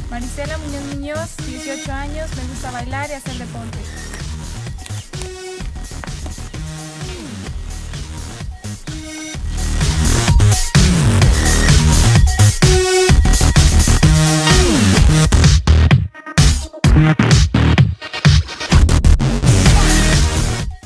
Marisela Muñoz Muñoz, 18 años, me gusta bailar y hacer deporte.